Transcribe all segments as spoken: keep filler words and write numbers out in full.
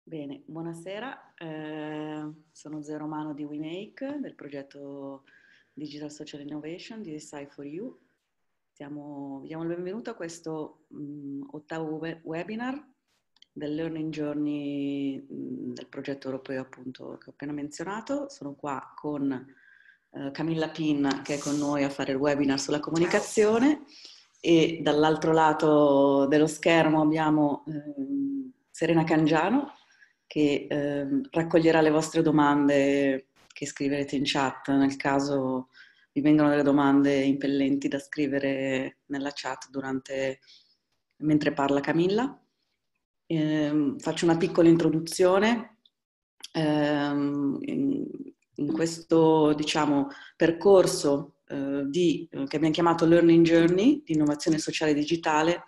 Bene, buonasera, eh, sono Zoe Romano di WeMake, del progetto Digital Social Innovation di Decide for You. Stiamo, vi diamo il benvenuto a questo mh, ottavo we- webinar del Learning Journey mh, del progetto europeo appunto che ho appena menzionato. Sono qua con eh, Camilla Pin che è con noi a fare il webinar sulla comunicazione e dall'altro lato dello schermo abbiamo ehm, Serena Cangiano che ehm, raccoglierà le vostre domande che scriverete in chat nel caso vi vengono delle domande impellenti da scrivere nella chat durante, mentre parla Camilla. Eh, faccio una piccola introduzione. Eh, in, in questo, diciamo, percorso eh, di, eh, che abbiamo chiamato Learning Journey, di innovazione sociale digitale,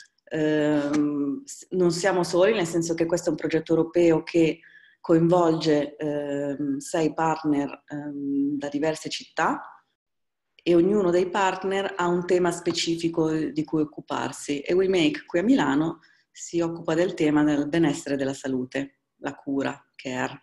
eh, non siamo soli, nel senso che questo è un progetto europeo che coinvolge eh, sei partner eh, da diverse città, e ognuno dei partner ha un tema specifico di cui occuparsi e WeMake qui a Milano si occupa del tema del benessere della salute, la cura, care.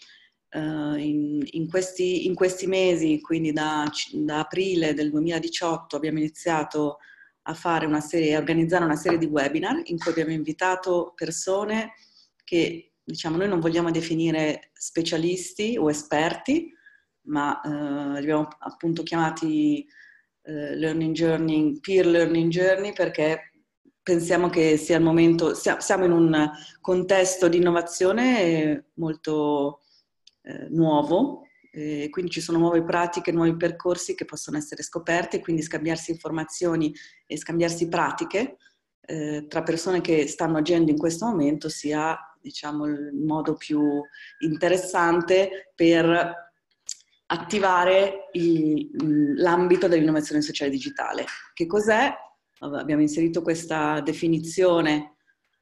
Uh, in, in, questi, in questi mesi, quindi da, da aprile del duemiladiciotto, abbiamo iniziato a fare una serie, a organizzare una serie di webinar in cui abbiamo invitato persone che, diciamo, noi non vogliamo definire specialisti o esperti, ma eh, li abbiamo appunto chiamati eh, Learning Journey, Peer Learning Journey, perché pensiamo che sia il momento, siamo in un contesto di innovazione molto eh, nuovo, eh, quindi ci sono nuove pratiche, nuovi percorsi che possono essere scoperti, quindi scambiarsi informazioni e scambiarsi pratiche eh, tra persone che stanno agendo in questo momento sia, diciamo, il modo più interessante per attivare il, l'ambito dell'innovazione sociale digitale. Che cos'è? Abbiamo inserito questa definizione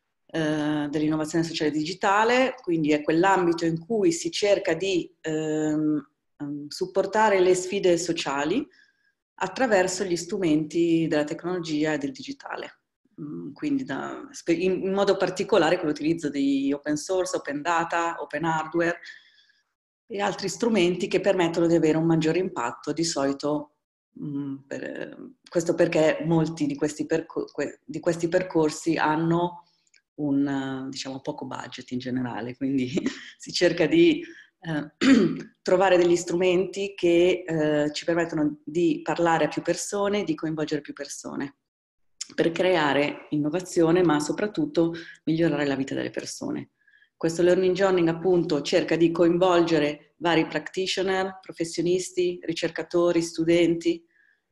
eh, dell'innovazione sociale digitale, quindi è quell'ambito in cui si cerca di ehm, supportare le sfide sociali attraverso gli strumenti della tecnologia e del digitale. Quindi da, in modo particolare con l'utilizzo di open source, open data, open hardware e altri strumenti che permettono di avere un maggiore impatto. Di solito, mh, per, questo perché molti di questi, percor- di questi percorsi hanno un, diciamo, poco budget in generale, quindi si cerca di eh, trovare degli strumenti che eh, ci permettono di parlare a più persone, di coinvolgere più persone, per creare innovazione, ma soprattutto migliorare la vita delle persone. Questo Learning Journey appunto cerca di coinvolgere vari practitioner, professionisti, ricercatori, studenti,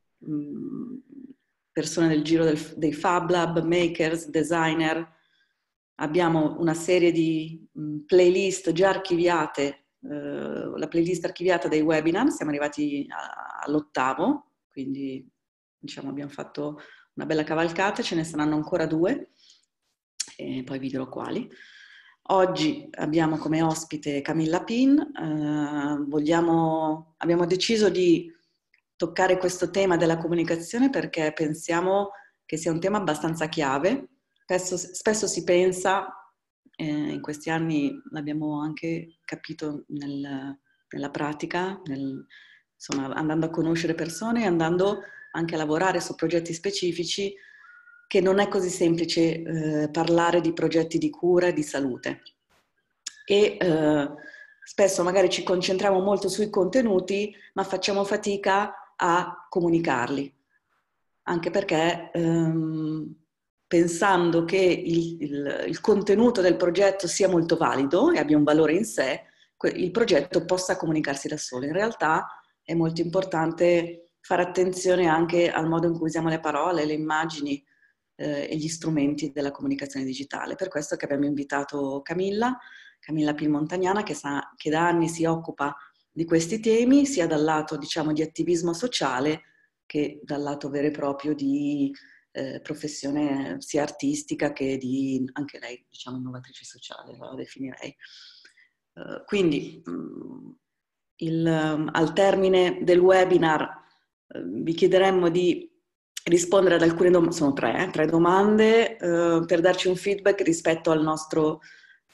persone del giro del, dei Fab Lab, makers, designer. Abbiamo una serie di playlist già archiviate, eh, la playlist archiviata dei webinar, siamo arrivati a, all'ottavo, quindi diciamo abbiamo fatto una bella cavalcata, ce ne saranno ancora due, e poi vi dirò quali. Oggi abbiamo come ospite Camilla Pin, eh, vogliamo, abbiamo deciso di toccare questo tema della comunicazione perché pensiamo che sia un tema abbastanza chiave. Spesso, spesso si pensa, eh, in questi anni l'abbiamo anche capito nel, nella pratica, nel, insomma andando a conoscere persone e andando anche a lavorare su progetti specifici, che non è così semplice eh, parlare di progetti di cura e di salute. E eh, spesso magari ci concentriamo molto sui contenuti, ma facciamo fatica a comunicarli. Anche perché ehm, pensando che il, il, il contenuto del progetto sia molto valido e abbia un valore in sé, il progetto possa comunicarsi da solo. In realtà è molto importante fare attenzione anche al modo in cui usiamo le parole, le immagini eh, e gli strumenti della comunicazione digitale. Per questo che abbiamo invitato Camilla, Camilla Pin Montagnana, che, sa, che da anni si occupa di questi temi, sia dal lato, diciamo, di attivismo sociale che dal lato vero e proprio di eh, professione sia artistica che di, anche lei, diciamo, innovatrice sociale, la definirei. Uh, quindi mh, il, um, al termine del webinar uh, vi chiederemmo di rispondere ad alcune domande, sono tre, eh, tre domande, uh, per darci un feedback rispetto al nostro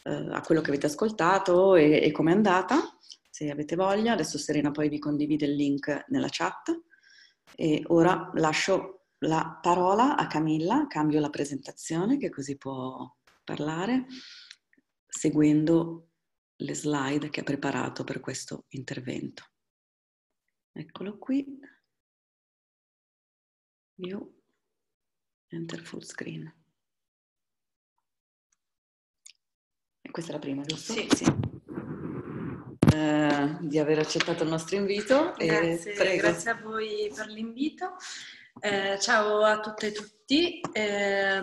eh, a quello che avete ascoltato e, e come è andata, se avete voglia. Adesso Serena poi vi condivide il link nella chat e ora lascio la parola a Camilla, cambio la presentazione che così può parlare seguendo le slide che ha preparato per questo intervento. Eccolo qui. View, enter full screen. E questa è la prima, giusto? Sì. Sì. Eh, di aver accettato il nostro invito. Grazie, e prego. Grazie a voi per l'invito. Eh, ciao a tutte e tutti. Eh,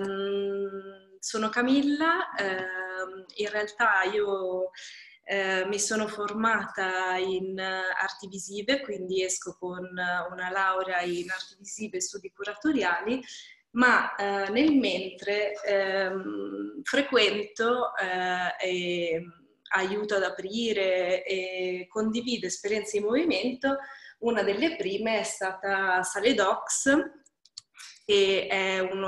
sono Camilla. Eh, in realtà io eh, mi sono formata in arti visive, quindi esco con una laurea in arti visive e studi curatoriali, ma eh, nel mentre ehm, frequento eh, e aiuto ad aprire e condivido esperienze in movimento. Una delle prime è stata Sale Docs, che è uno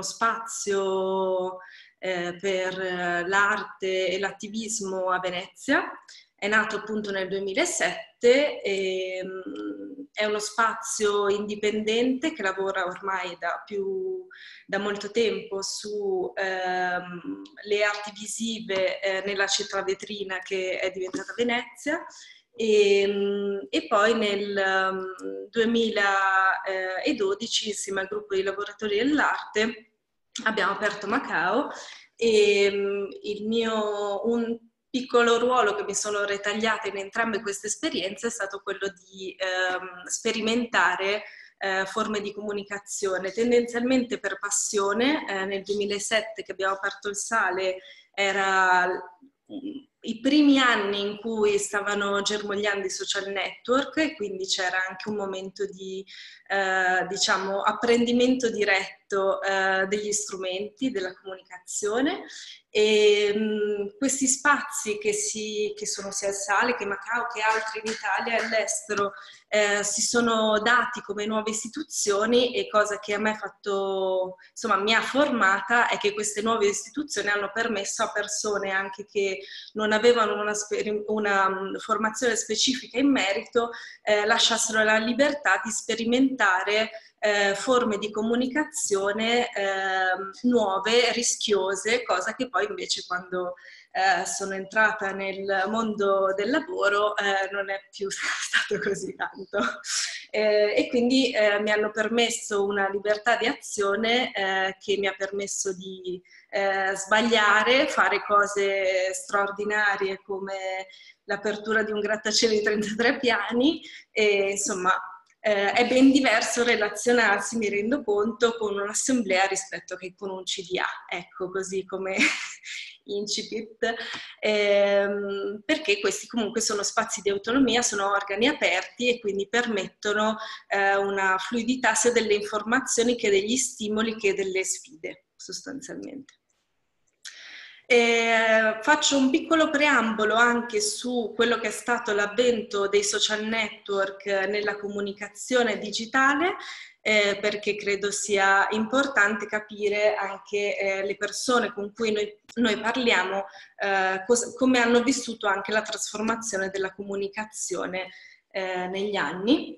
spazio eh, per l'arte e l'attivismo a Venezia. È nato appunto nel duemilasette e um, è uno spazio indipendente che lavora ormai da, più, da molto tempo su ehm, le arti visive eh, nella città vetrina che è diventata Venezia. E, e poi nel um, duemiladodici, insieme al gruppo di lavoratori dell'arte, abbiamo aperto Macao e um, il mio, un piccolo ruolo che mi sono ritagliata in entrambe queste esperienze è stato quello di um, sperimentare uh, forme di comunicazione, tendenzialmente per passione. Eh, nel duemilasette che abbiamo aperto il Sale era i primi anni in cui stavano germogliando i social network e quindi c'era anche un momento di eh, diciamo apprendimento diretto eh, degli strumenti della comunicazione e mh, questi spazi che, si, che sono sia il Sale che Macao che altri in Italia e all'estero eh, si sono dati come nuove istituzioni e cosa che a me ha fatto, insomma mi ha formata è che queste nuove istituzioni hanno permesso a persone anche che non avevano una, una formazione specifica in merito, eh, lasciassero la libertà di sperimentare eh, forme di comunicazione eh, nuove, rischiose, cosa che poi invece quando eh, sono entrata nel mondo del lavoro eh, non è più stato così tanto. Eh, e quindi eh, mi hanno permesso una libertà di azione eh, che mi ha permesso di eh, sbagliare, fare cose straordinarie come l'apertura di un grattacielo di trentatré piani e insomma eh, è ben diverso relazionarsi, mi rendo conto, con un'assemblea rispetto che con un C D A, ecco, così come incipit, ehm, perché questi comunque sono spazi di autonomia, sono organi aperti e quindi permettono eh, una fluidità sia delle informazioni che degli stimoli che delle sfide, sostanzialmente. Eh, faccio un piccolo preambolo anche su quello che è stato l'avvento dei social network nella comunicazione digitale, eh, perché credo sia importante capire anche eh, le persone con cui noi, noi parliamo, eh, come hanno vissuto anche la trasformazione della comunicazione eh, negli anni.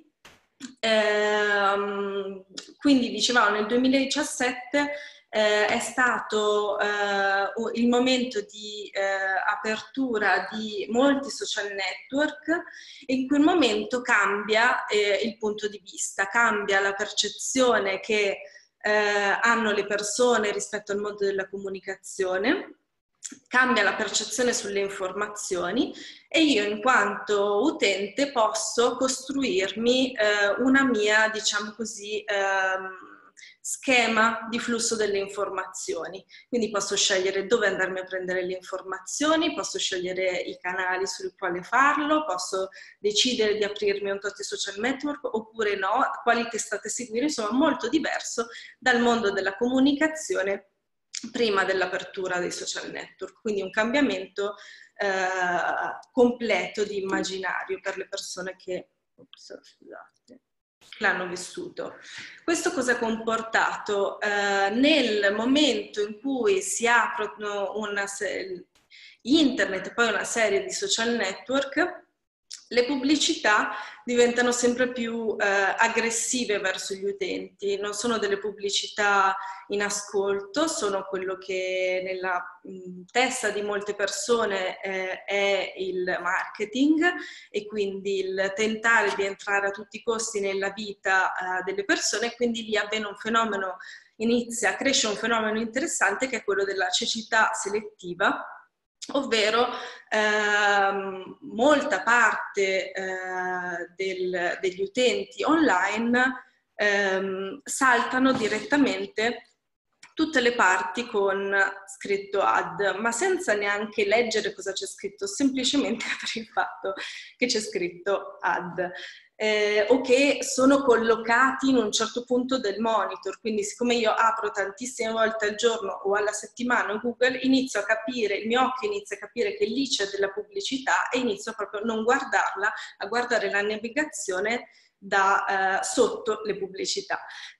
Eh, quindi dicevamo nel duemiladiciassette Eh, è stato eh, il momento di eh, apertura di molti social network e in quel momento cambia eh, il punto di vista, cambia la percezione che eh, hanno le persone rispetto al mondo della comunicazione, cambia la percezione sulle informazioni e io in quanto utente posso costruirmi eh, una mia, diciamo così, ehm, schema di flusso delle informazioni. Quindi posso scegliere dove andarmi a prendere le informazioni, posso scegliere i canali sul quale farlo, posso decidere di aprirmi un tot di social network oppure no, quali testate seguire, insomma molto diverso dal mondo della comunicazione prima dell'apertura dei social network, quindi un cambiamento eh, completo di immaginario per le persone che, ops, scusate, l'hanno vissuto. Questo cosa ha comportato? Eh, nel momento in cui si aprono una, internet e poi una serie di social network, le pubblicità diventano sempre più eh, aggressive verso gli utenti. Non sono delle pubblicità in ascolto, sono quello che nella mh, testa di molte persone eh, è il marketing, e quindi il tentare di entrare a tutti i costi nella vita eh, delle persone, e quindi lì avviene un fenomeno, inizia a crescere un fenomeno interessante, che è quello della cecità selettiva, ovvero ehm, molta parte eh, del, degli utenti online ehm, saltano direttamente tutte le parti con scritto ad, ma senza neanche leggere cosa c'è scritto, semplicemente per il fatto che c'è scritto ad. Eh, o che sono collocati in un certo punto del monitor, quindi siccome io apro tantissime volte al giorno o alla settimana Google, inizio a capire, il mio occhio inizia a capire che lì c'è della pubblicità e inizio proprio a non guardarla, a guardare la navigazione da eh, sotto le pubblicità.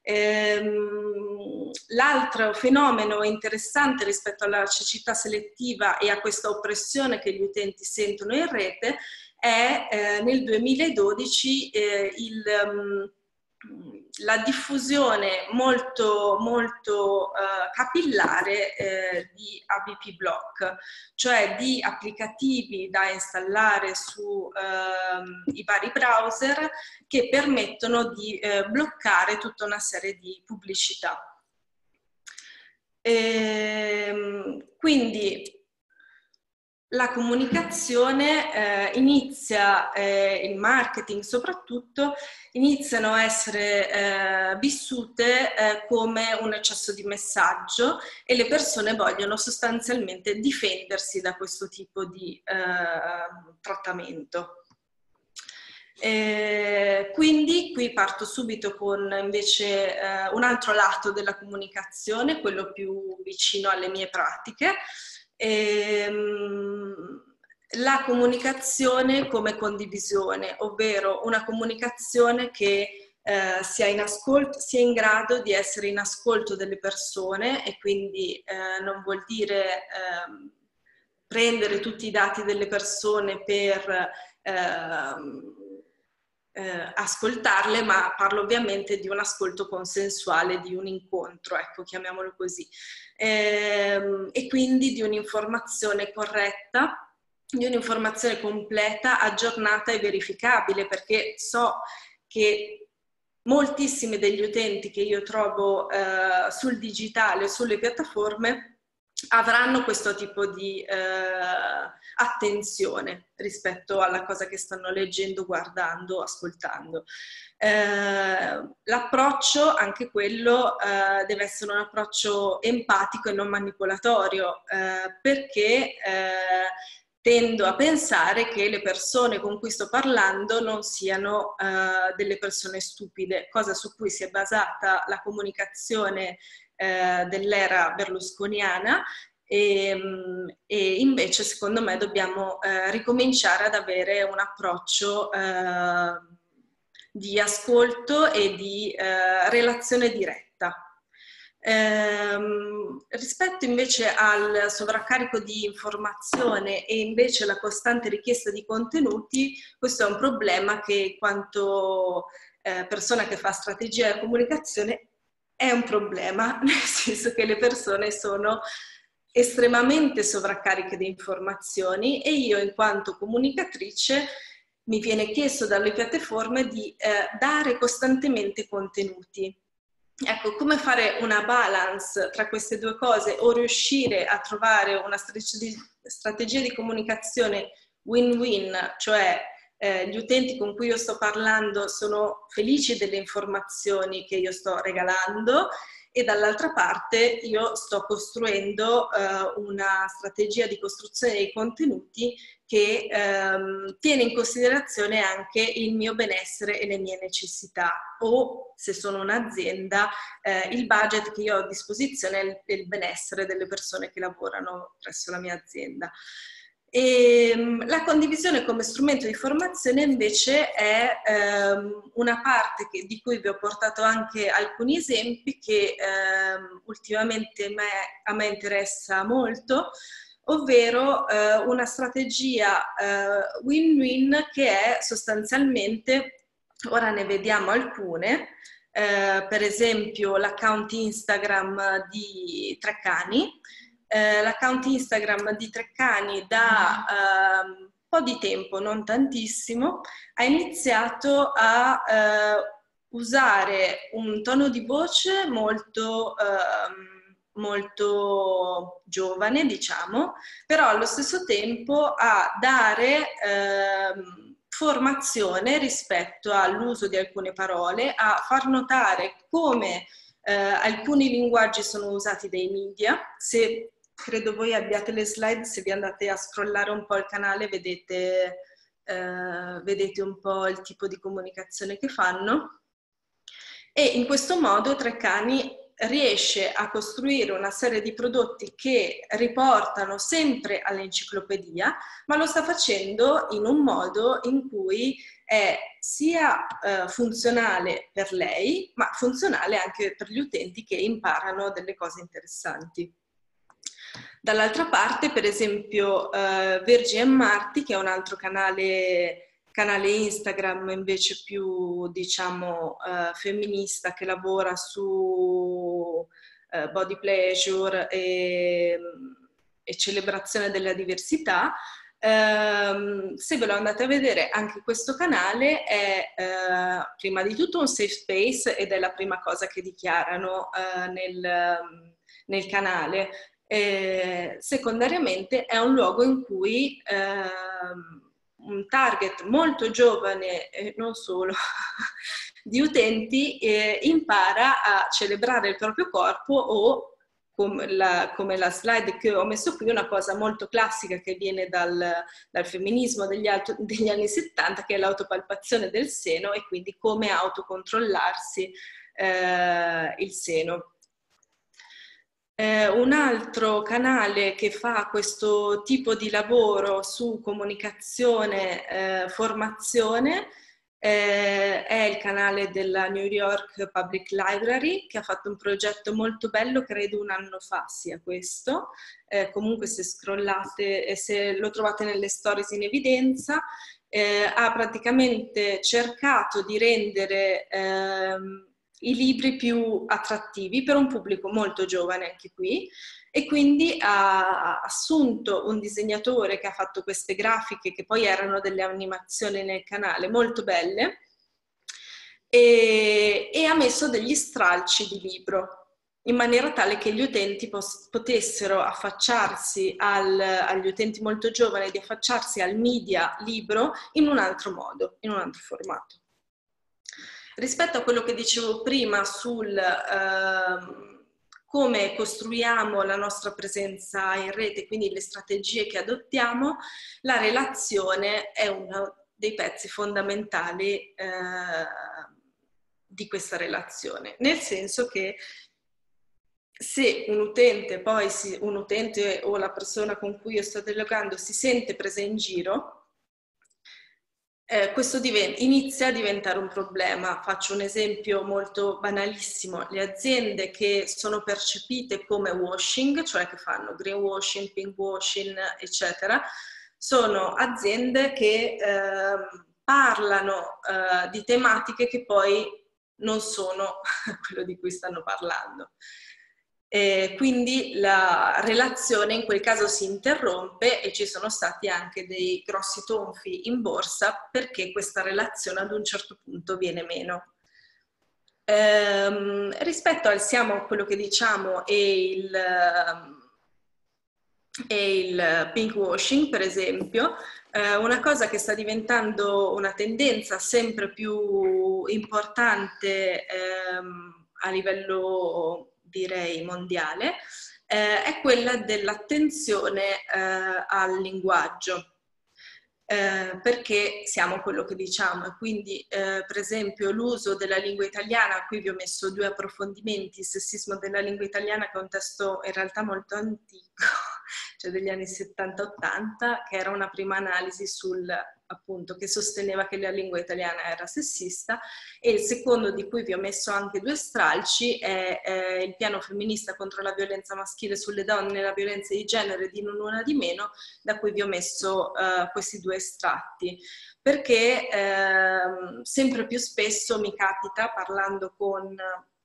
Ehm, l'altro fenomeno interessante rispetto alla cecità selettiva e a questa oppressione che gli utenti sentono in rete è eh, nel duemiladodici eh, il, um, la diffusione molto, molto uh, capillare eh, di A P P Block, cioè di applicativi da installare sui uh, vari browser che permettono di eh, bloccare tutta una serie di pubblicità. Ehm, quindi la comunicazione eh, inizia, eh, il marketing soprattutto, iniziano a essere eh, vissute eh, come un eccesso di messaggio, e le persone vogliono sostanzialmente difendersi da questo tipo di eh, trattamento. Eh, quindi qui parto subito con invece eh, un altro lato della comunicazione, quello più vicino alle mie pratiche. Ehm, la comunicazione come condivisione, ovvero una comunicazione che eh, sia in ascolto, sia in grado di essere in ascolto delle persone, e quindi eh, non vuol dire eh, prendere tutti i dati delle persone per eh, eh, ascoltarle, ma parlo ovviamente di un ascolto consensuale, di un incontro, ecco, chiamiamolo così. Ehm, e quindi di un'informazione corretta, di un'informazione completa, aggiornata e verificabile, perché so che moltissimi degli utenti che io trovo eh, sul digitale, sulle piattaforme, avranno questo tipo di eh, attenzione rispetto alla cosa che stanno leggendo, guardando, ascoltando. Eh, l'approccio, anche quello, eh, deve essere un approccio empatico e non manipolatorio, eh, perché eh, tendo a pensare che le persone con cui sto parlando non siano eh, delle persone stupide, cosa su cui si è basata la comunicazione eh, dell'era berlusconiana, e, e invece secondo me dobbiamo eh, ricominciare ad avere un approccio eh, di ascolto e di eh, relazione diretta. Ehm, rispetto invece al sovraccarico di informazione e invece la costante richiesta di contenuti, questo è un problema che, in quanto eh, persona che fa strategia e comunicazione, è un problema, nel senso che le persone sono estremamente sovraccariche di informazioni, e io, in quanto comunicatrice, mi viene chiesto dalle piattaforme di eh, dare costantemente contenuti. Ecco, come fare una balance tra queste due cose, o riuscire a trovare una strategia di comunicazione win-win, cioè eh, gli utenti con cui io sto parlando sono felici delle informazioni che io sto regalando, e dall'altra parte io sto costruendo eh, una strategia di costruzione dei contenuti che ehm, tiene in considerazione anche il mio benessere e le mie necessità, o, se sono un'azienda, eh, il budget che io ho a disposizione e il benessere delle persone che lavorano presso la mia azienda. E la condivisione come strumento di formazione invece è ehm, una parte che, di cui vi ho portato anche alcuni esempi, che ehm, ultimamente me, a me interessa molto, ovvero eh, una strategia eh, win-win che è sostanzialmente, ora ne vediamo alcune, eh, per esempio l'account Instagram di Treccani. Eh, l'account Instagram di Treccani da eh, un po' di tempo, non tantissimo, ha iniziato a eh, usare un tono di voce molto, eh, molto giovane, diciamo, però allo stesso tempo a dare eh, formazione rispetto all'uso di alcune parole, a far notare come eh, alcuni linguaggi sono usati dai media. Se credo voi abbiate le slide, se vi andate a scrollare un po' il canale vedete, eh, vedete un po' il tipo di comunicazione che fanno. E in questo modo Treccani riesce a costruire una serie di prodotti che riportano sempre all'enciclopedia, ma lo sta facendo in un modo in cui è sia eh, funzionale per lei, ma funzionale anche per gli utenti che imparano delle cose interessanti. Dall'altra parte, per esempio, eh, Virgie and Marty, che è un altro canale, canale Instagram invece più, diciamo, eh, femminista, che lavora su eh, body pleasure e, e celebrazione della diversità. Um, se ve lo andate a vedere, anche questo canale è uh, prima di tutto un safe space ed è la prima cosa che dichiarano uh, nel, um, nel canale. Eh, secondariamente è un luogo in cui uh, un target molto giovane e non solo di utenti eh, impara a celebrare il proprio corpo o Come la, come la slide che ho messo qui, una cosa molto classica che viene dal, dal femminismo degli, alto, degli anni settanta, che è l'autopalpazione del seno e quindi come autocontrollarsi eh, il seno. Eh, un altro canale che fa questo tipo di lavoro su comunicazione, eh, formazione, Eh, è il canale della New York Public Library, che ha fatto un progetto molto bello, credo un anno fa sia questo. Eh, comunque se scrollate e se lo trovate nelle stories in evidenza, eh, ha praticamente cercato di rendere ehm, i libri più attrattivi per un pubblico molto giovane anche qui, e quindi ha assunto un disegnatore che ha fatto queste grafiche che poi erano delle animazioni nel canale molto belle e, e ha messo degli stralci di libro in maniera tale che gli utenti potessero affacciarsi al, agli utenti molto giovani di affacciarsi al media libro in un altro modo, in un altro formato. Rispetto a quello che dicevo prima sul eh, come costruiamo la nostra presenza in rete, quindi le strategie che adottiamo, la relazione è uno dei pezzi fondamentali eh, di questa relazione, nel senso che se un utente poi si, un utente o la persona con cui io sto dialogando si sente presa in giro, Eh, questo inizia a diventare un problema. Faccio un esempio molto banalissimo: le aziende che sono percepite come washing, cioè che fanno greenwashing, pinkwashing, eccetera, sono aziende che eh, parlano eh, di tematiche che poi non sono quello di cui stanno parlando. Eh, quindi la relazione in quel caso si interrompe e ci sono stati anche dei grossi tonfi in borsa perché questa relazione ad un certo punto viene meno. Ehm, rispetto al siamo quello che diciamo e il, e il pinkwashing, per esempio, eh, una cosa che sta diventando una tendenza sempre più importante ehm, a livello, direi, mondiale, eh, è quella dell'attenzione eh, al linguaggio. Eh, perché siamo quello che diciamo e quindi eh, per esempio l'uso della lingua italiana, qui vi ho messo due approfondimenti: il sessismo della lingua italiana, che è un testo in realtà molto antico, cioè degli anni settanta ottanta, che era una prima analisi sul appunto, che sosteneva che la lingua italiana era sessista, e il secondo, di cui vi ho messo anche due stralci, è, è il piano femminista contro la violenza maschile sulle donne e la violenza di genere di Non Una di Meno, da cui vi ho messo uh, questi due estratti, perché eh, sempre più spesso mi capita, parlando con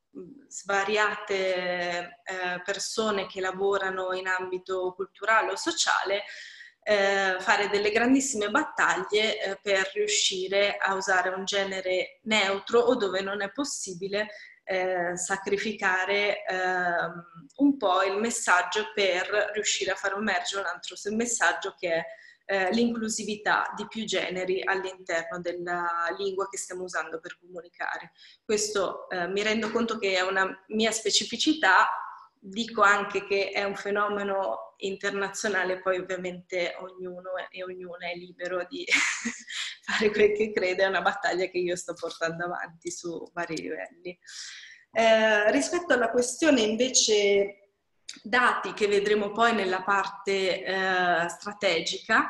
svariate eh, persone che lavorano in ambito culturale o sociale, eh, fare delle grandissime battaglie eh, per riuscire a usare un genere neutro, o dove non è possibile eh, sacrificare eh, un po' il messaggio per riuscire a far emergere un altro messaggio, che è Eh, l'inclusività di più generi all'interno della lingua che stiamo usando per comunicare. Questo eh, mi rendo conto che è una mia specificità, dico anche che è un fenomeno internazionale, poi ovviamente ognuno e ognuna è libero di fare quel che crede, è una battaglia che io sto portando avanti su vari livelli. Eh, rispetto alla questione invece dati, che vedremo poi nella parte eh, strategica,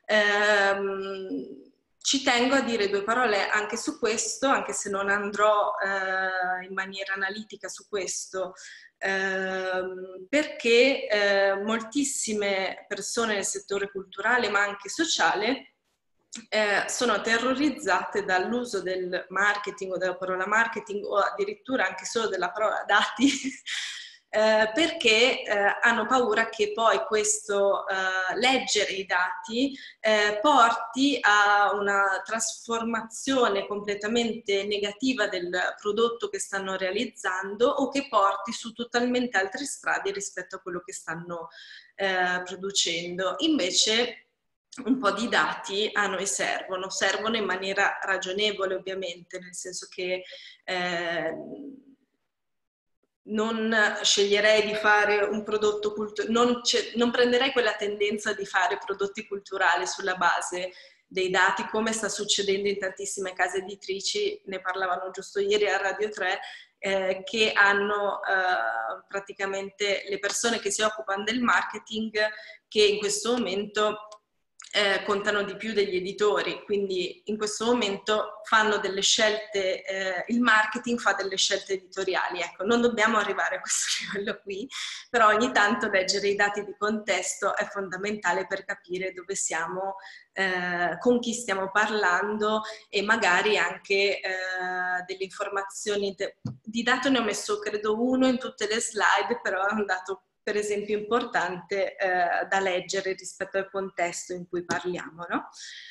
ehm, ci tengo a dire due parole anche su questo, anche se non andrò eh, in maniera analitica su questo, ehm, perché eh, moltissime persone nel settore culturale, ma anche sociale, eh, sono terrorizzate dall'uso del marketing o della parola marketing, o addirittura anche solo della parola dati, Eh, perché eh, hanno paura che poi questo eh, leggere i dati eh, porti a una trasformazione completamente negativa del prodotto che stanno realizzando, o che porti su totalmente altre strade rispetto a quello che stanno eh, producendo. Invece un po' di dati a noi servono, servono in maniera ragionevole, ovviamente, nel senso che eh, non sceglierei di fare un prodotto culturale, non, non prenderei quella tendenza di fare prodotti culturali sulla base dei dati, come sta succedendo in tantissime case editrici, ne parlavano giusto ieri a Radio tre, eh, che hanno eh, praticamente le persone che si occupano del marketing, che in questo momento Eh, contano di più degli editori, quindi in questo momento fanno delle scelte, eh, il marketing fa delle scelte editoriali. Ecco, non dobbiamo arrivare a questo livello qui, però ogni tanto leggere i dati di contesto è fondamentale per capire dove siamo, eh, con chi stiamo parlando, e magari anche eh, delle informazioni. De- di dato ne ho messo credo uno in tutte le slide, però è un dato per esempio importante eh, da leggere rispetto al contesto in cui parliamo, no?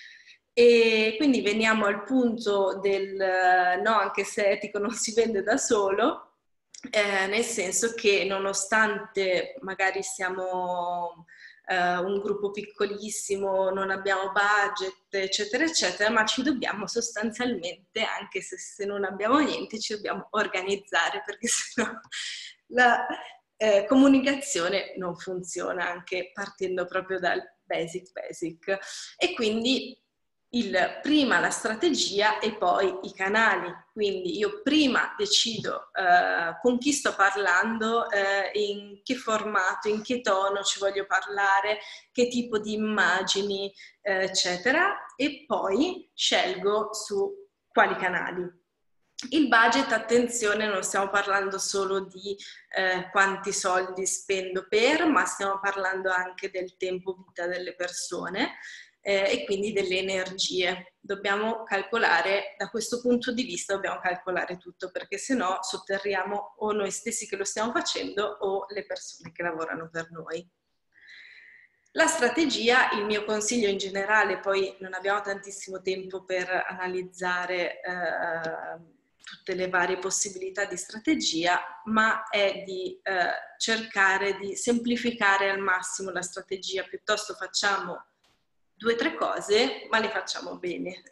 E quindi veniamo al punto del no, anche se etico non si vende da solo, eh, nel senso che nonostante magari siamo eh, un gruppo piccolissimo, non abbiamo budget, eccetera, eccetera, ma ci dobbiamo sostanzialmente, anche se, se non abbiamo niente, ci dobbiamo organizzare, perché sennò la Eh, comunicazione non funziona, anche partendo proprio dal basic basic. E quindi il, prima la strategia e poi i canali. Quindi io prima decido eh, con chi sto parlando, eh, in che formato, in che tono ci voglio parlare, che tipo di immagini, eh, eccetera, e poi scelgo su quali canali. Il budget, attenzione, non stiamo parlando solo di eh, quanti soldi spendo per, ma stiamo parlando anche del tempo vita delle persone eh, e quindi delle energie. Dobbiamo calcolare, da questo punto di vista dobbiamo calcolare tutto, perché sennò sotterriamo o noi stessi che lo stiamo facendo o le persone che lavorano per noi. La strategia, il mio consiglio in generale, poi non abbiamo tantissimo tempo per analizzare eh, tutte le varie possibilità di strategia, ma è di eh, cercare di semplificare al massimo la strategia. Piuttosto facciamo due o tre cose, ma le facciamo bene.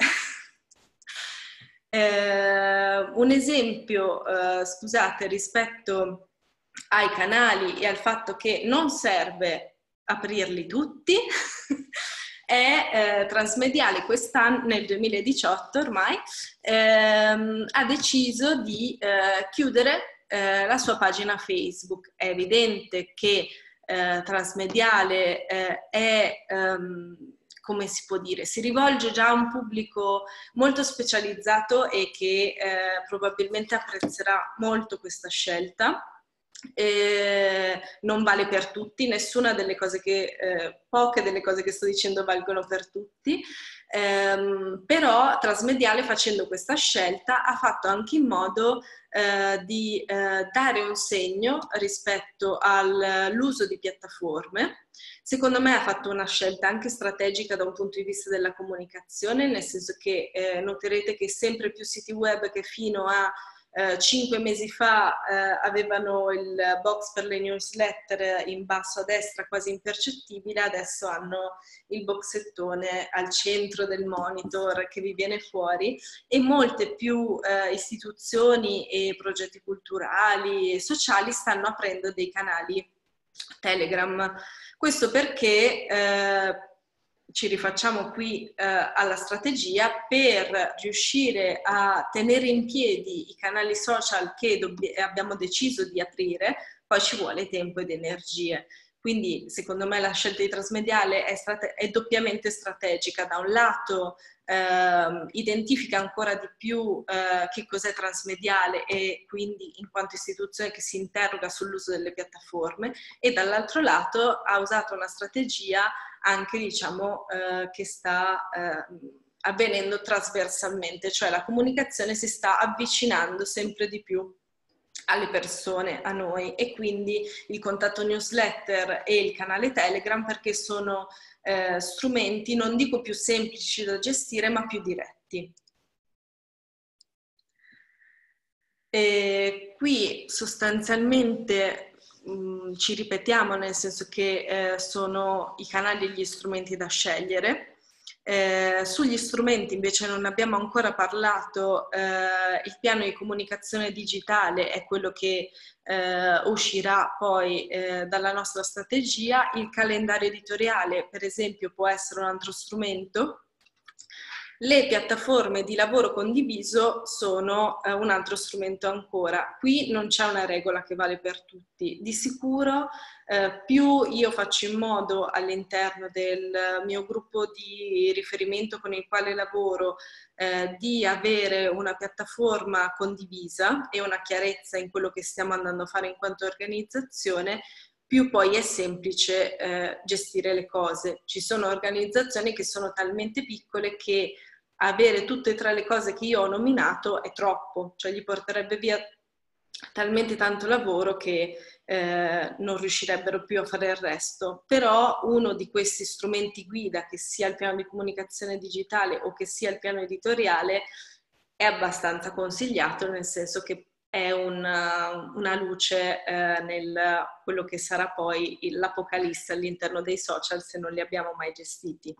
eh, un esempio, eh, scusate, rispetto ai canali e al fatto che non serve aprirli tutti, è eh, Transmediale quest'anno, nel duemiladiciotto ormai, ehm, ha deciso di eh, chiudere eh, la sua pagina Facebook. È evidente che eh, Transmediale eh, è, ehm, come si può dire, si rivolge già a un pubblico molto specializzato e che eh, probabilmente apprezzerà molto questa scelta. Eh, non vale per tutti, nessuna delle cose che, eh, poche delle cose che sto dicendo valgono per tutti, ehm, però Transmediale, facendo questa scelta, ha fatto anche in modo eh, di eh, dare un segno rispetto all'uso di piattaforme. Secondo me ha fatto una scelta anche strategica da un punto di vista della comunicazione, nel senso che eh, noterete che sempre più siti web che fino a Uh, cinque mesi fa uh, avevano il box per le newsletter in basso a destra, quasi impercettibile, adesso hanno il boxettone al centro del monitor che vi viene fuori, e molte più uh, istituzioni e progetti culturali e sociali stanno aprendo dei canali Telegram. Questo perché uh, ci rifacciamo qui eh, alla strategia: per riuscire a tenere in piedi i canali social che abbiamo deciso di aprire, poi ci vuole tempo ed energie. Quindi secondo me la scelta di Transmediale è, strate- è doppiamente strategica. Da un lato eh, identifica ancora di più eh, che cos'è Transmediale e quindi in quanto istituzione che si interroga sull'uso delle piattaforme, e dall'altro lato ha usato una strategia anche, diciamo, eh, che sta eh, avvenendo trasversalmente, cioè la comunicazione si sta avvicinando sempre di più alle persone, a noi, e quindi il contatto newsletter e il canale Telegram, perché sono eh, strumenti, non dico più semplici da gestire, ma più diretti. E qui sostanzialmente mh, ci ripetiamo, nel senso che eh, sono i canali e gli strumenti da scegliere. Eh, sugli strumenti invece non abbiamo ancora parlato. Eh, il piano di comunicazione digitale è quello che eh, uscirà poi eh, dalla nostra strategia. Il calendario editoriale, per esempio, può essere un altro strumento. Le piattaforme di lavoro condiviso sono eh, un altro strumento ancora. Qui non c'è una regola che vale per tutti. Di sicuro eh, più io faccio in modo all'interno del mio gruppo di riferimento con il quale lavoro eh, di avere una piattaforma condivisa e una chiarezza in quello che stiamo andando a fare in quanto organizzazione, più poi è semplice eh, gestire le cose. Ci sono organizzazioni che sono talmente piccole che avere tutte e tre le cose che io ho nominato è troppo, cioè gli porterebbe via talmente tanto lavoro che eh, non riuscirebbero più a fare il resto. Però uno di questi strumenti guida, che sia il piano di comunicazione digitale o che sia il piano editoriale, è abbastanza consigliato, nel senso che è una, una luce eh, nel quello che sarà poi l'apocalisse all'interno dei social se non li abbiamo mai gestiti.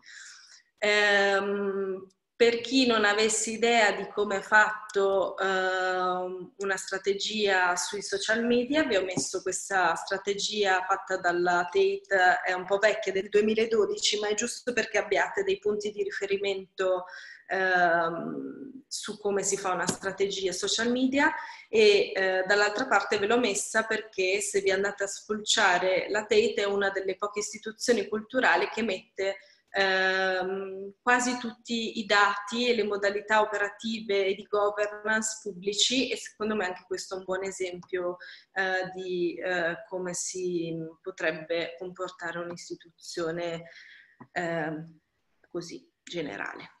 Ehm, Per chi non avesse idea di come è fatto eh, una strategia sui social media, vi ho messo questa strategia fatta dalla Tate, è un po' vecchia, del duemiladodici, ma è giusto perché abbiate dei punti di riferimento eh, su come si fa una strategia social media. E eh, dall'altra parte ve l'ho messa perché, se vi andate a spulciare, la Tate è una delle poche istituzioni culturali che mette Ehm, quasi tutti i dati e le modalità operative e di governance pubblici, e secondo me anche questo è un buon esempio eh, di eh, come si potrebbe comportare un'istituzione eh, così generale.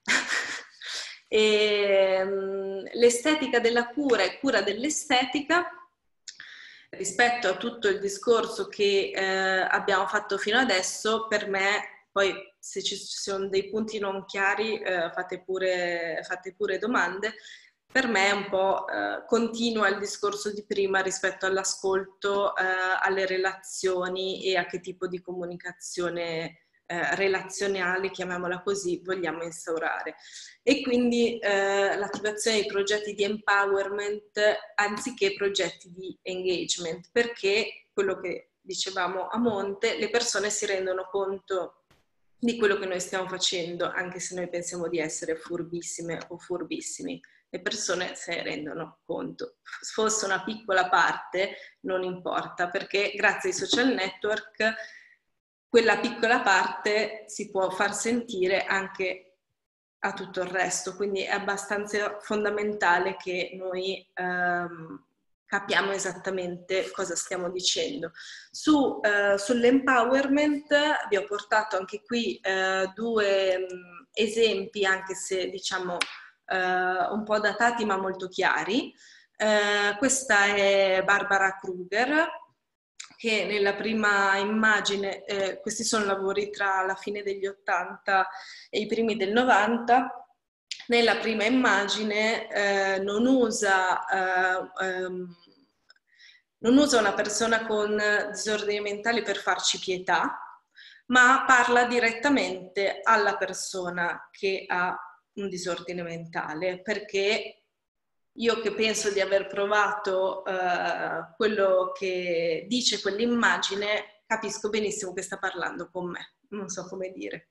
E, um, l'estetica della cura e cura dell'estetica, rispetto a tutto il discorso che eh, abbiamo fatto fino adesso, per me, poi se ci sono dei punti non chiari eh, fate, pure, fate pure domande, per me è un po' eh, continua il discorso di prima rispetto all'ascolto, eh, alle relazioni e a che tipo di comunicazione eh, relazionale, chiamiamola così, vogliamo instaurare. E quindi eh, l'attivazione di progetti di empowerment anziché progetti di engagement, perché quello che dicevamo a monte, le persone si rendono conto di quello che noi stiamo facendo, anche se noi pensiamo di essere furbissime o furbissimi. Le persone se ne rendono conto. Se fosse una piccola parte non importa, perché grazie ai social network quella piccola parte si può far sentire anche a tutto il resto, quindi è abbastanza fondamentale che noi ehm, capiamo esattamente cosa stiamo dicendo. Su, eh, sull'empowerment vi ho portato anche qui eh, due mh, esempi, anche se diciamo eh, un po' datati ma molto chiari. Eh, questa è Barbara Kruger, che nella prima immagine, eh, questi sono lavori tra la fine degli ottanta e i primi del novanta, nella prima immagine eh, non usa eh, ehm, non usa una persona con disordini mentali per farci pietà, ma parla direttamente alla persona che ha un disordine mentale, perché io che penso di aver provato eh, quello che dice quell'immagine, capisco benissimo che sta parlando con me, non so come dire.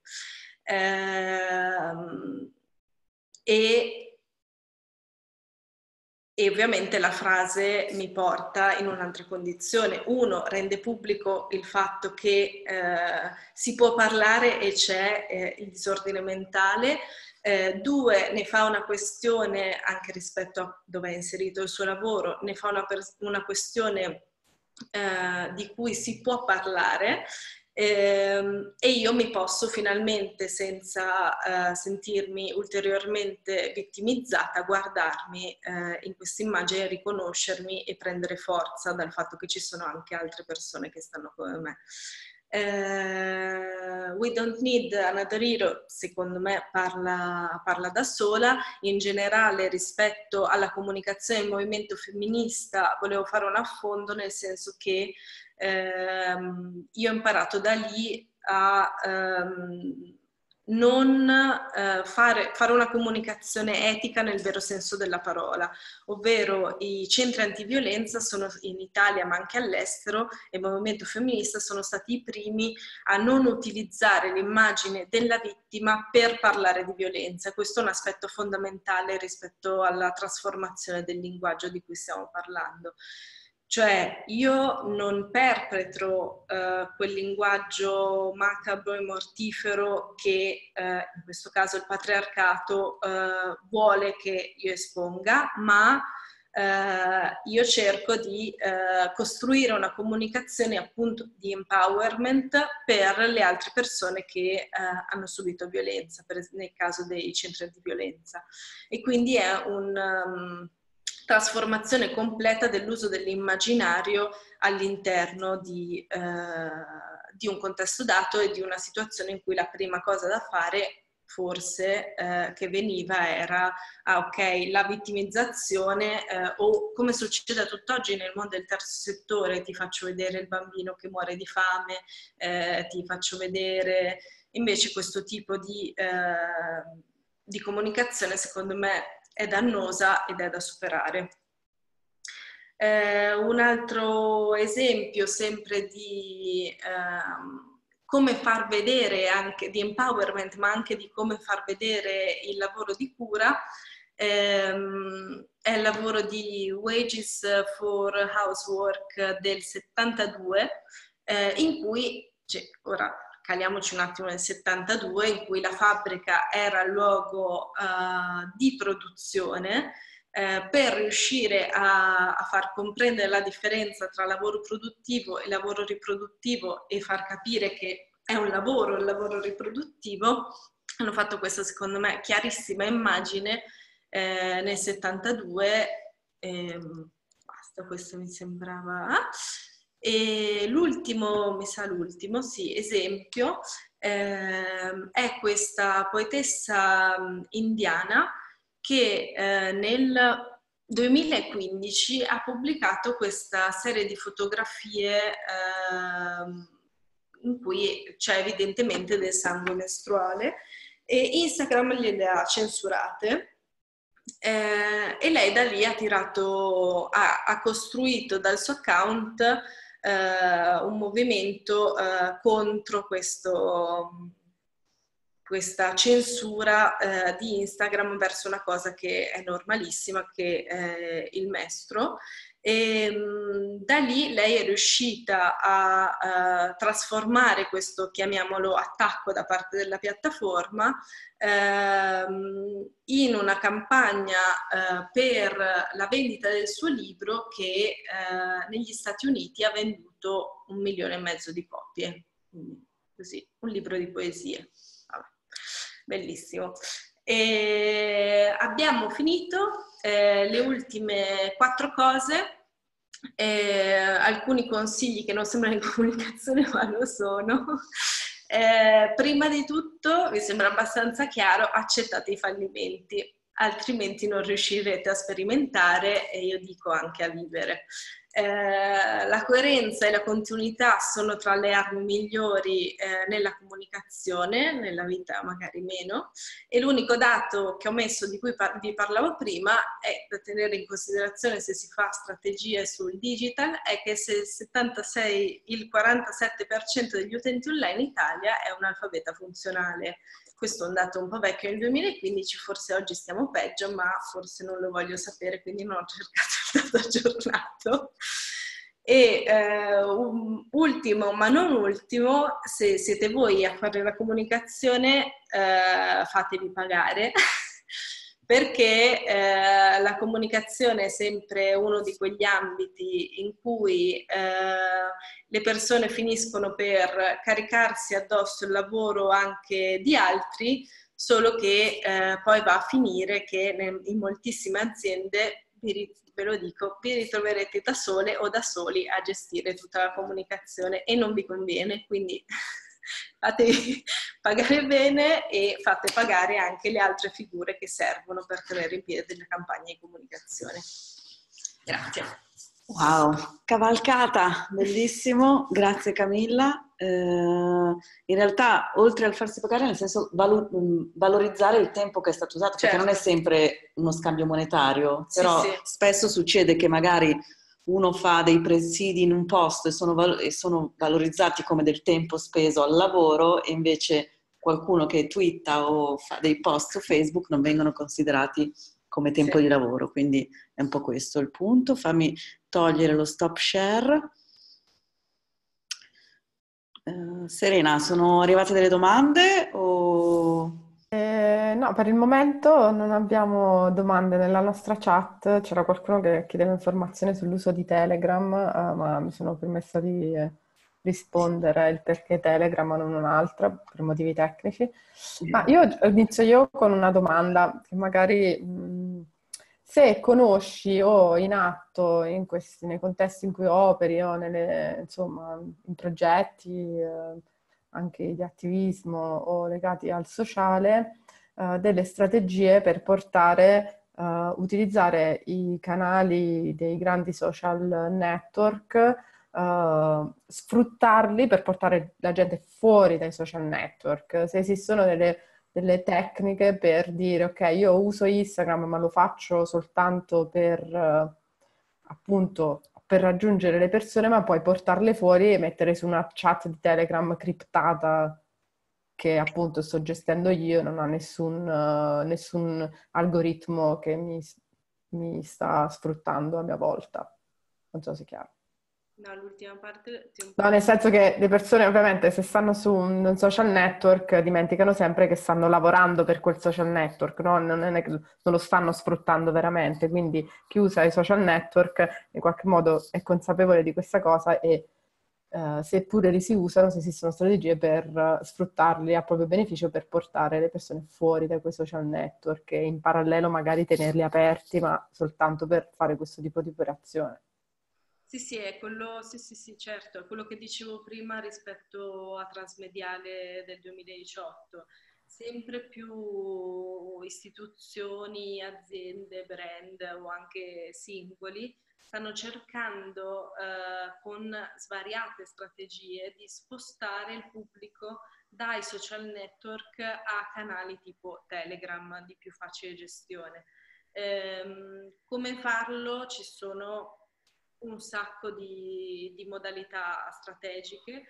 Ehm, e E ovviamente la frase mi porta in un'altra condizione. Uno, rende pubblico il fatto che eh, si può parlare e c'è eh, il disordine mentale. Eh, due, ne fa una questione, anche rispetto a dove è inserito il suo lavoro, ne fa una, una questione eh, di cui si può parlare. Eh, e io mi posso finalmente, senza eh, sentirmi ulteriormente vittimizzata, guardarmi eh, in questa immagine, riconoscermi e prendere forza dal fatto che ci sono anche altre persone che stanno come me. Uh, We Don't Need Another Hero, secondo me parla, parla da sola. In generale, rispetto alla comunicazione del movimento femminista, volevo fare un affondo, nel senso che ehm, io ho imparato da lì a ehm, non eh, fare, fare una comunicazione etica nel vero senso della parola, ovvero i centri antiviolenza sono in Italia ma anche all'estero, e il movimento femminista sono stati i primi a non utilizzare l'immagine della vittima per parlare di violenza. Questo è un aspetto fondamentale rispetto alla trasformazione del linguaggio di cui stiamo parlando. Cioè io non perpetro eh, quel linguaggio macabro e mortifero che eh, in questo caso il patriarcato eh, vuole che io esponga, ma eh, io cerco di eh, costruire una comunicazione appunto di empowerment per le altre persone che eh, hanno subito violenza, per, nel caso dei centri di violenza. E quindi è un... Um, trasformazione completa dell'uso dell'immaginario all'interno di, eh, di un contesto dato e di una situazione in cui la prima cosa da fare forse eh, che veniva era ah, ok, la vittimizzazione eh, o come succede a tutt'oggi nel mondo del terzo settore, ti faccio vedere il bambino che muore di fame, eh, ti faccio vedere invece questo tipo di, eh, di comunicazione, secondo me è dannosa ed è da superare. Eh, un altro esempio sempre di eh, come far vedere, anche di empowerment, ma anche di come far vedere il lavoro di cura, ehm, è il lavoro di Wages for Housework del settantadue, eh, in cui, cioè, ora caliamoci un attimo nel settantadue, in cui la fabbrica era il luogo uh, di produzione, eh, per riuscire a, a far comprendere la differenza tra lavoro produttivo e lavoro riproduttivo e far capire che è un lavoro, il lavoro riproduttivo, hanno fatto questa, secondo me, chiarissima immagine eh, nel settantadue. Ehm, basta, questo mi sembrava... Ah, e l'ultimo, mi sa l'ultimo, sì, esempio, ehm, è questa poetessa indiana che eh, nel duemilaquindici ha pubblicato questa serie di fotografie eh, in cui c'è evidentemente del sangue mestruale, e Instagram gliele ha censurate. Eh, e lei da lì ha tirato, ha, ha costruito dal suo account eh, un movimento eh, contro questo, questa censura eh, di Instagram verso una cosa che è normalissima, che è il mestro, E mh, da lì lei è riuscita a, a trasformare questo, chiamiamolo, attacco da parte della piattaforma ehm, in una campagna eh, per la vendita del suo libro che eh, negli Stati Uniti ha venduto un milione e mezzo di copie. Quindi, così, un libro di poesie. Vabbè, bellissimo. E abbiamo finito. Eh, le ultime quattro cose, eh, alcuni consigli che non sembrano in comunicazione ma lo sono. Eh, prima di tutto, mi sembra abbastanza chiaro, accettate i fallimenti, altrimenti non riuscirete a sperimentare e io dico anche a vivere. Eh, la coerenza e la continuità sono tra le armi migliori eh, nella comunicazione, nella vita magari meno, e l'unico dato che ho messo di cui par- vi parlavo prima è da tenere in considerazione se si fa strategie sul digital, è che se il settantasei, il quarantasette per cento degli utenti online in Italia è un analfabeta funzionale. Questo è un dato un po' vecchio nel duemilaquindici, forse oggi stiamo peggio, ma forse non lo voglio sapere, quindi non ho cercato il dato aggiornato. E eh, un, ultimo, ma non ultimo, se siete voi a fare la comunicazione, eh, fatevi pagare, perché eh, la comunicazione è sempre uno di quegli ambiti in cui eh, le persone finiscono per caricarsi addosso il lavoro anche di altri, solo che eh, poi va a finire che in moltissime aziende, ve lo dico, vi ritroverete da sole o da soli a gestire tutta la comunicazione e non vi conviene, quindi fatevi pagare bene e fate pagare anche le altre figure che servono per tenere in piedi le campagne di comunicazione. Grazie. Wow, cavalcata, bellissimo, grazie Camilla. Eh, in realtà, oltre al farsi pagare, nel senso valo- valorizzare il tempo che è stato usato, certo. Perché non è sempre uno scambio monetario, Sì, però sì. spesso succede che magari uno fa dei presidi in un posto e sono, val- e sono valorizzati come del tempo speso al lavoro e invece qualcuno che twitta o fa dei post su Facebook non vengono considerati come tempo Sì. di lavoro, quindi è un po' questo il punto. Fammi togliere lo stop share. Uh, Serena, sono arrivate delle domande o... Eh, no, per il momento non abbiamo domande nella nostra chat. C'era qualcuno che chiedeva informazioni sull'uso di Telegram, eh, ma mi sono permessa di eh, rispondere il perché Telegram ma non un'altra, per motivi tecnici. Ma io inizio io con una domanda che magari mh, se conosci o in atto in questi, nei contesti in cui operi o nelle, insomma, in progetti eh, anche di attivismo o legati al sociale, eh, delle strategie per portare, eh, utilizzare i canali dei grandi social network, eh, sfruttarli per portare la gente fuori dai social network. Se esistono delle delle tecniche per dire ok, io uso Instagram ma lo faccio soltanto per eh, appunto per raggiungere le persone, ma poi portarle fuori e mettere su una chat di Telegram criptata che appunto sto gestendo io, non ha nessun, uh, nessun algoritmo che mi, mi sta sfruttando a mia volta. Non so se è chiaro. No, l'ultima parte... No, nel senso che le persone ovviamente se stanno su un, un social network dimenticano sempre che stanno lavorando per quel social network, no? Non è che non lo stanno sfruttando veramente, quindi chi usa i social network in qualche modo è consapevole di questa cosa e eh, seppure li si usano, se esistono strategie per uh, sfruttarli a proprio beneficio per portare le persone fuori da quei social network e in parallelo magari tenerli aperti, ma soltanto per fare questo tipo di operazione. Sì, sì, è quello, sì, sì, sì, certo, è quello che dicevo prima rispetto a Transmediale del duemiladiciotto. Sempre più istituzioni, aziende, brand o anche singoli stanno cercando eh, con svariate strategie di spostare il pubblico dai social network a canali tipo Telegram di più facile gestione. Ehm, come farlo? Ci sono un sacco di, di modalità strategiche.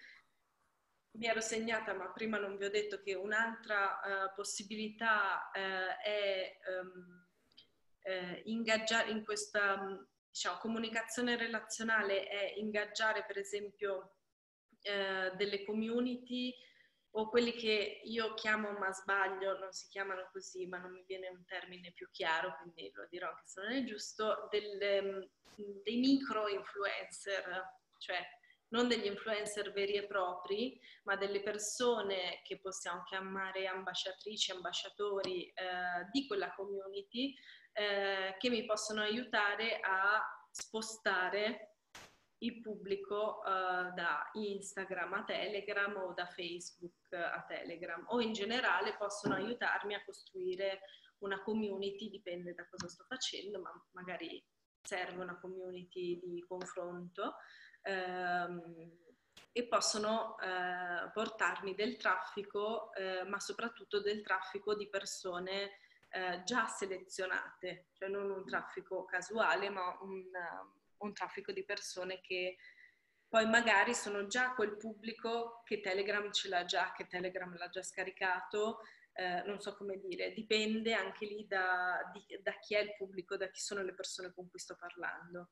Mi ero segnata, ma prima non vi ho detto che un'altra uh, possibilità uh, è um, uh, ingaggiare in questa um, diciamo, comunicazione relazionale è ingaggiare per esempio eh, delle community o quelli che io chiamo, ma sbaglio, non si chiamano così, ma non mi viene un termine più chiaro, quindi lo dirò anche se non è giusto, delle, dei micro influencer, cioè non degli influencer veri e propri, ma delle persone che possiamo chiamare ambasciatrici, ambasciatori eh, di quella community, eh, che mi possono aiutare a spostare il pubblico uh, da Instagram a Telegram o da Facebook a Telegram, o in generale possono aiutarmi a costruire una community, dipende da cosa sto facendo, ma magari serve una community di confronto, ehm, e possono eh, portarmi del traffico, eh, ma soprattutto del traffico di persone eh, già selezionate, cioè non un traffico casuale, ma un un traffico di persone che poi magari sono già quel pubblico che Telegram ce l'ha già, che Telegram l'ha già scaricato, eh, non so come dire, dipende anche lì da, di, da chi è il pubblico, da chi sono le persone con cui sto parlando.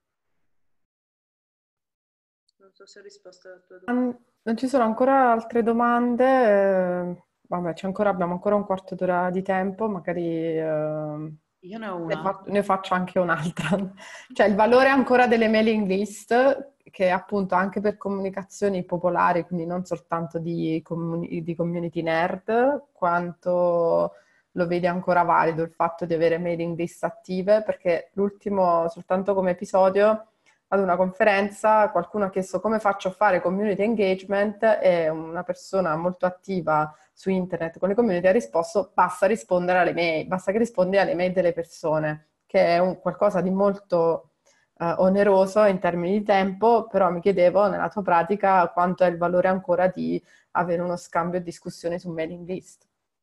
Non so se ho risposto alla tua domanda. Non ci sono ancora altre domande? Eh, vabbè, c'è ancora, abbiamo ancora un quarto d'ora di tempo, magari... Eh... Io ne ho Ne, una. fa- ne faccio anche un'altra. Cioè il valore ancora delle mailing list, che appunto anche per comunicazioni popolari, quindi non soltanto di, comuni- di community nerd, quanto lo vedi ancora valido il fatto di avere mailing list attive, perché l'ultimo, soltanto come episodio, ad una conferenza qualcuno ha chiesto come faccio a fare community engagement e una persona molto attiva su internet con le community ha risposto basta rispondere alle mail, basta che rispondi alle mail delle persone, che è un qualcosa di molto eh, oneroso in termini di tempo, però mi chiedevo nella tua pratica quanto è il valore ancora di avere uno scambio e discussione su mailing list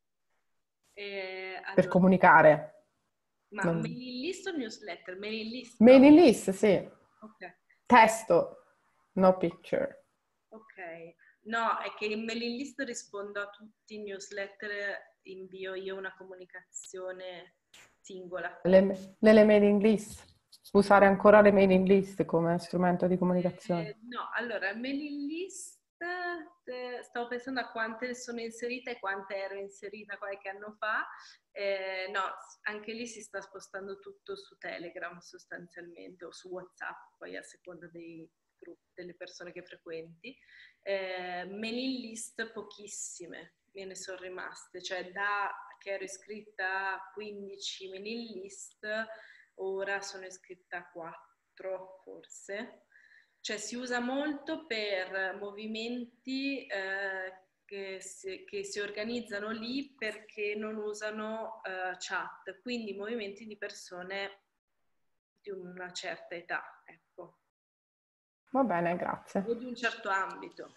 Eh, allora, per comunicare. ma Non... mailing list o newsletter? Mailing list? Mailing list, sì. Ok. Testo, no picture. Ok. No, è che in mailing list rispondo a tutti, in newsletter invio io una comunicazione singola. Le, nelle mailing list. Usare ancora le mailing list come strumento di comunicazione. Eh, no, allora, mailing list, eh, stavo pensando a quante sono inserite e quante ero inserita qualche anno fa. Eh, no, anche lì si sta spostando tutto su Telegram sostanzialmente, o su WhatsApp, poi a seconda dei gruppi, delle persone che frequenti. Eh, mailing list pochissime me ne sono rimaste, cioè da che ero iscritta a quindici mailing list, ora sono iscritta a quattro forse. Cioè si usa molto per movimenti eh, che, si, che si organizzano lì perché non usano eh, chat, quindi movimenti di persone di una certa età, ecco. Va bene, grazie. O di un certo ambito.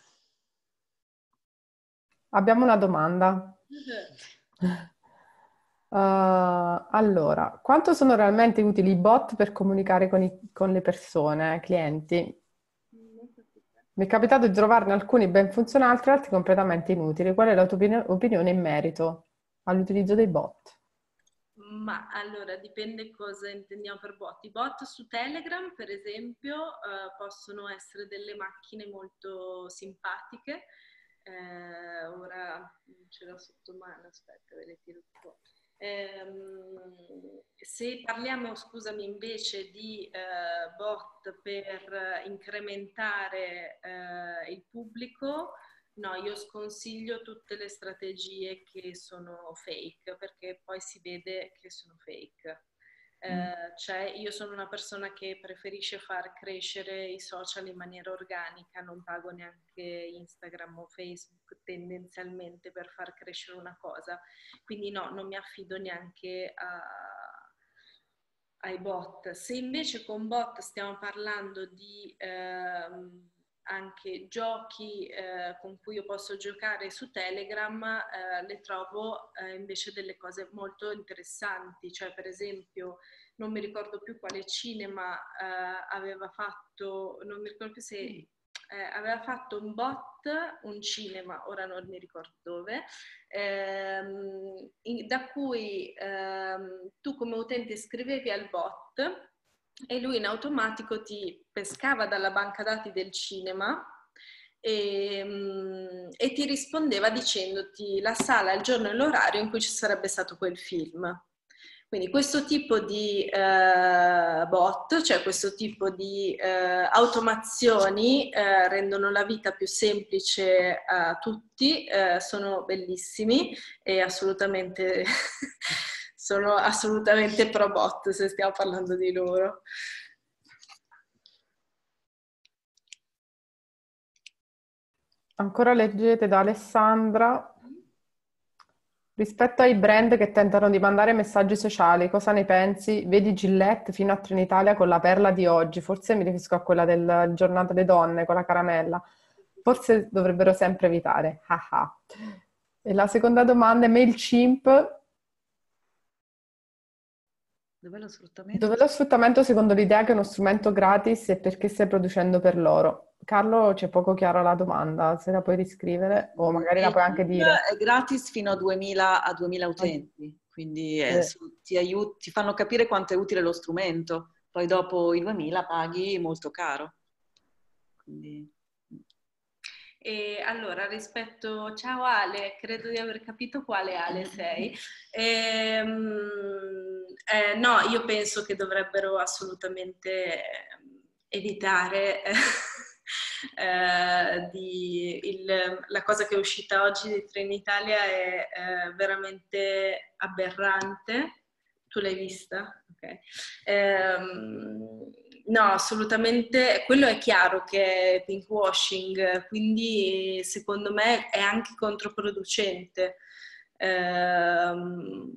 Abbiamo una domanda. Uh, allora, quanto sono realmente utili i bot per comunicare con, i, con le persone, clienti? Mi è capitato di trovarne alcuni ben funzionanti, altri completamente inutili. Qual è la tua opini- opinione in merito all'utilizzo dei bot? Ma allora dipende cosa intendiamo per bot. I bot su Telegram, per esempio, eh, possono essere delle macchine molto simpatiche. Eh, ora ce l'ho sotto mano, aspetta, ve le tiro fuori. Eh, se parliamo, scusami, invece di eh, bot per incrementare eh, il pubblico, no, io sconsiglio tutte le strategie che sono fake, perché poi si vede che sono fake. Eh, cioè, io sono una persona che preferisce far crescere i social in maniera organica, non pago neanche Instagram o Facebook tendenzialmente per far crescere una cosa, quindi no, non mi affido neanche a, ai bot. Se invece con bot stiamo parlando di ehm, anche giochi eh, con cui io posso giocare su Telegram, eh, le trovo eh, invece delle cose molto interessanti, cioè per esempio non mi ricordo più quale cinema eh, aveva fatto, non mi ricordo più se eh, aveva fatto un bot, un cinema, ora non mi ricordo dove, ehm, in, da cui ehm, tu come utente scrivevi al bot e lui in automatico ti pescava dalla banca dati del cinema e, e ti rispondeva dicendoti la sala, il giorno e l'orario in cui ci sarebbe stato quel film. Quindi questo tipo di eh, bot, cioè questo tipo di eh, automazioni eh, rendono la vita più semplice a tutti, eh, sono bellissimi e assolutamente sono assolutamente pro bot se stiamo parlando di loro. Ancora leggete da Alessandra. Rispetto ai brand che tentano di mandare messaggi sociali, cosa ne pensi? Vedi Gillette fino a Trenitalia con la perla di oggi, forse mi riferisco a quella del Giornata delle Donne con la caramella. Forse dovrebbero sempre evitare. Ah ah. E la seconda domanda è MailChimp. Dov'è lo sfruttamento? Dov'è lo sfruttamento secondo l'idea che è uno strumento gratis e perché stai producendo per loro? Carlo, c'è poco chiara la domanda, se la puoi riscrivere o magari la puoi anche dire. È gratis fino a duemila, a duemila utenti, quindi è, Sì. ti, aiut- ti fanno capire quanto è utile lo strumento, poi dopo i duemila paghi molto caro. Quindi... E allora, rispetto, ciao Ale, credo di aver capito quale Ale sei. Ehm, eh, no, io penso che dovrebbero assolutamente evitare eh, di, il, la cosa che è uscita oggi di Trenitalia è eh, veramente aberrante. Tu l'hai vista? Ok. Ehm, no, assolutamente, quello è chiaro che è pinkwashing, quindi secondo me è anche controproducente. Ehm,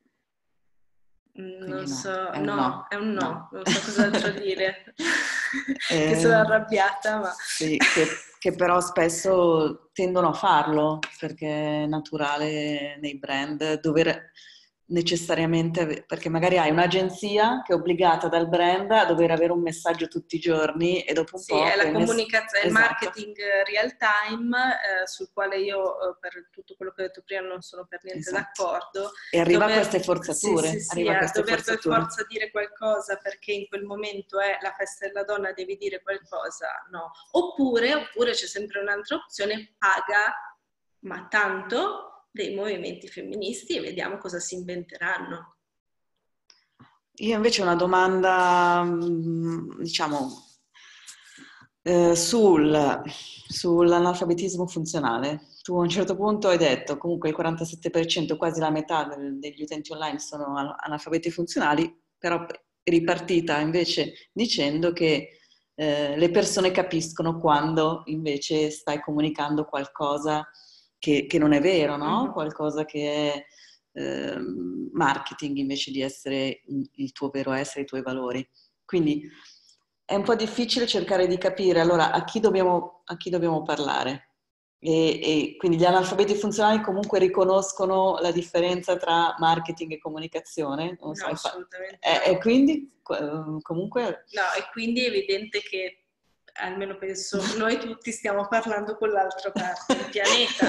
non Quindi no, so, è un no, no. è un no, no. non so cos'altro dire, eh, che sono arrabbiata, ma... Sì, che, che però spesso tendono a farlo, perché è naturale nei brand dover necessariamente, perché magari hai un'agenzia che è obbligata dal brand a dover avere un messaggio tutti i giorni e dopo un Sì, po' è la quel mess- comunicazione, il esatto. marketing real time, eh, sul quale io eh, per tutto quello che ho detto prima non sono per niente Esatto. d'accordo. E arriva Dover, a queste forzature. sì, sì, sì, Arriva a a queste dover per forzature. forza dire qualcosa perché in quel momento è la festa della donna, devi dire qualcosa, no. Oppure, oppure c'è sempre un'altra opzione, paga, ma tanto, dei movimenti femministi e vediamo cosa si inventeranno. Io invece ho una domanda, diciamo, eh, sul, sull'analfabetismo funzionale. Tu a un certo punto hai detto comunque il quarantasette per cento, quasi la metà del, degli utenti online sono analfabeti funzionali, però ripartita invece dicendo che eh, le persone capiscono quando invece stai comunicando qualcosa che, che non è vero, no? Mm-hmm. Qualcosa che è eh, marketing invece di essere il tuo vero essere, i tuoi valori. Quindi è un po' difficile cercare di capire allora a chi dobbiamo, a chi dobbiamo parlare. E, e quindi gli analfabeti funzionali comunque riconoscono la differenza tra marketing e comunicazione. Non so, no, assolutamente e, no. e quindi comunque... No, e quindi è evidente che, almeno penso, noi tutti stiamo parlando con l'altra parte del pianeta.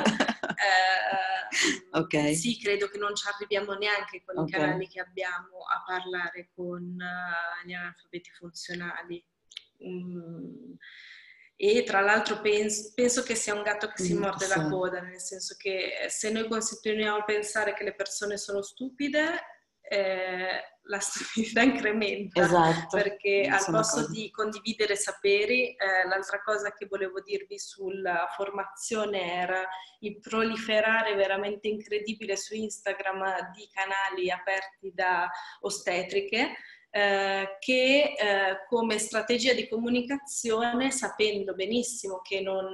Eh, okay. Sì, credo che non ci arriviamo neanche con okay. i canali che abbiamo a parlare con uh, gli analfabeti funzionali. Mm. E tra l'altro penso, penso che sia un gatto che si Mm, morde sì. la coda, nel senso che se noi continuiamo a pensare che le persone sono stupide, eh, la stupidità incrementa. Esatto. Perché al Sono posto d'accordo. di condividere saperi, eh, l'altra cosa che volevo dirvi sulla formazione era il proliferare veramente incredibile su Instagram di canali aperti da ostetriche, Eh, che eh, come strategia di comunicazione, sapendo benissimo che non,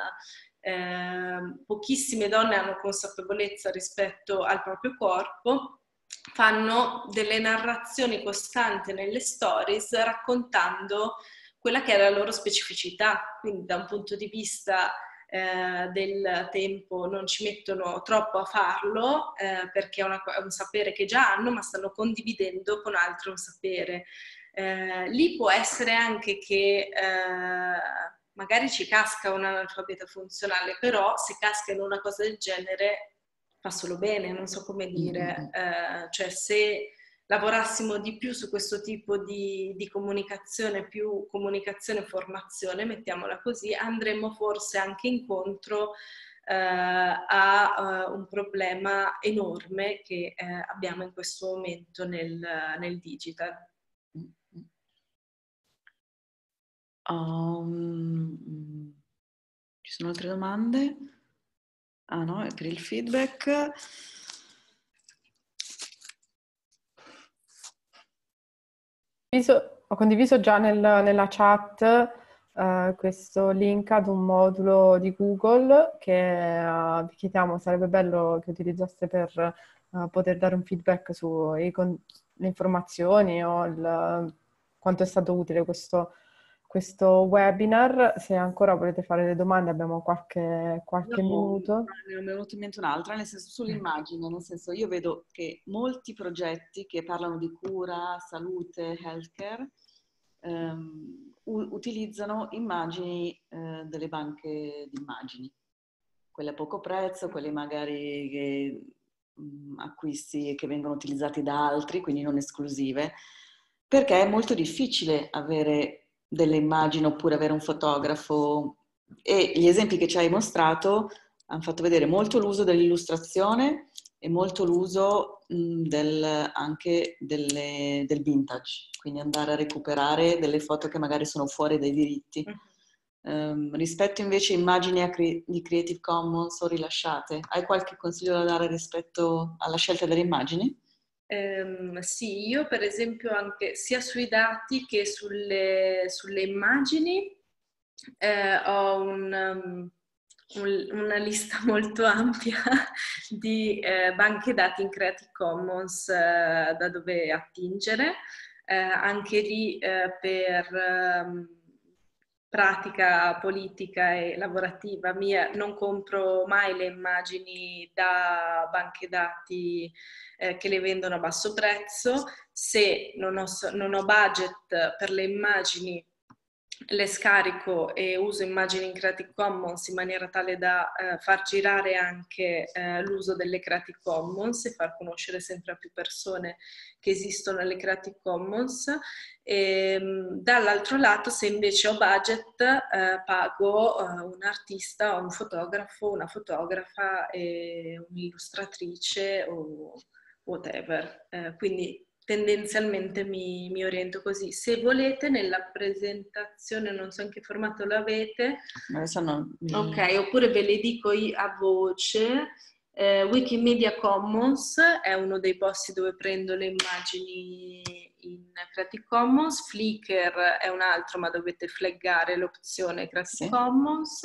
eh, pochissime donne hanno consapevolezza rispetto al proprio corpo, fanno delle narrazioni costanti nelle stories raccontando quella che è la loro specificità, quindi da un punto di vista Eh, del tempo non ci mettono troppo a farlo eh, perché è, una, è un sapere che già hanno, ma stanno condividendo con altri un sapere. Eh, lì può essere anche che eh, magari ci casca un analfabeta funzionale, però se casca in una cosa del genere fa solo bene, non so come dire, eh, cioè se lavorassimo di più su questo tipo di, di comunicazione, più comunicazione e formazione, mettiamola così, andremo forse anche incontro eh, a uh, un problema enorme che eh, abbiamo in questo momento nel, nel digital. Um, ci sono altre domande? Ah no, è per il feedback. Ho condiviso già nel, nella chat uh, questo link ad un modulo di Google che uh, vi chiediamo, sarebbe bello che utilizzaste per uh, poter dare un feedback sulle informazioni o il, quanto è stato utile questo, questo webinar. Se ancora volete fare le domande abbiamo qualche, qualche no, minuto. Mi è venuta in mente un'altra, nel senso sull'immagine, nel senso io vedo che molti progetti che parlano di cura, salute, healthcare, ehm, u- utilizzano immagini eh, delle banche di immagini, quelle a poco prezzo, quelle magari che mh, acquisti che vengono utilizzati da altri, quindi non esclusive, perché è molto difficile avere delle immagini oppure avere un fotografo, e gli esempi che ci hai mostrato hanno fatto vedere molto l'uso dell'illustrazione e molto l'uso mh, del, anche delle, del vintage, quindi andare a recuperare delle foto che magari sono fuori dai diritti. Um, rispetto invece a immagini a cre- di Creative Commons o rilasciate, hai qualche consiglio da dare rispetto alla scelta delle immagini? Um, sì, io per esempio anche sia sui dati che sulle, sulle immagini eh, ho un, um, un, una lista molto ampia di eh, banche dati in Creative Commons eh, da dove attingere, eh, anche lì eh, per um, pratica politica e lavorativa mia non compro mai le immagini da banche dati eh, che le vendono a basso prezzo. Se non ho, non ho budget per le immagini, le scarico e uso immagini in Creative Commons in maniera tale da eh, far girare anche eh, l'uso delle Creative Commons e far conoscere sempre a più persone che esistono le Creative Commons. E, dall'altro lato, se invece ho budget, eh, pago eh, un artista, un fotografo, una fotografa, e un'illustratrice o whatever. Eh, quindi tendenzialmente mi, mi oriento così. Se volete, nella presentazione, non so in che formato l'avete, Adesso no. ok, oppure ve le dico a voce. Eh, Wikimedia Commons è uno dei posti dove prendo le immagini in Creative Commons. Flickr è un altro, ma dovete flaggare l'opzione Creative Sì. Commons.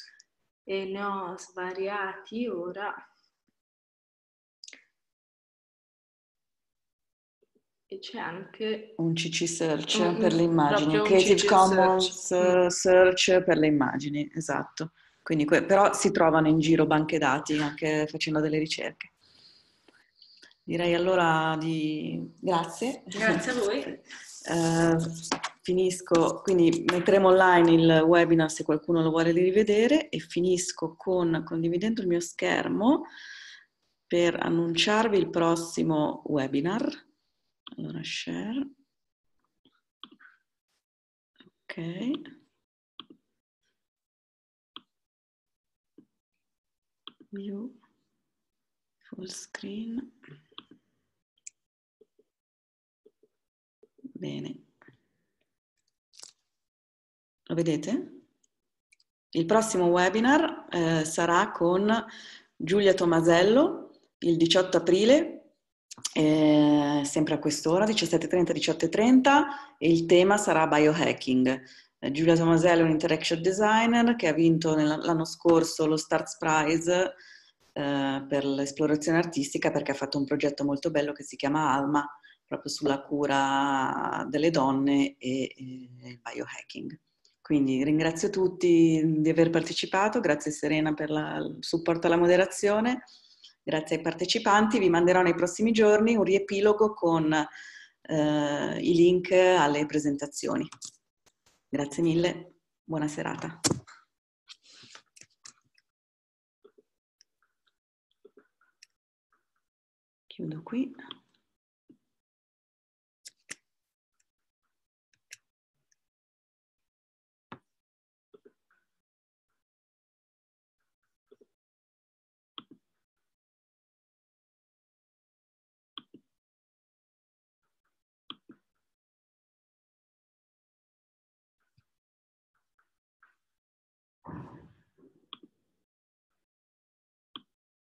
E ne ho svariati ora. E c'è anche un C C search un, per le immagini, Creative C C Commons search. search per le immagini, esatto. Quindi, però si trovano in giro banche dati anche facendo delle ricerche. Direi allora di grazie. Grazie a voi. eh, finisco, quindi metteremo online il webinar se qualcuno lo vuole rivedere, e finisco con condividendo il mio schermo per annunciarvi il prossimo webinar. Allora, share. Ok. View. Full screen. Bene. Lo vedete? Il prossimo webinar eh, sarà con Giulia Tomasello il diciotto aprile, eh, sempre a quest'ora, diciassette e trenta diciotto e trenta, e il tema sarà biohacking. Eh, Giulia Tomasello è un interaction designer che ha vinto l'anno scorso lo Starts Prize eh, per l'esplorazione artistica, perché ha fatto un progetto molto bello che si chiama Alma, proprio sulla cura delle donne e, e il biohacking. Quindi ringrazio tutti di aver partecipato, grazie Serena per la, il supporto alla moderazione, grazie ai partecipanti. Vi manderò nei prossimi giorni un riepilogo con eh, i link alle presentazioni. Grazie mille, buona serata. Chiudo qui.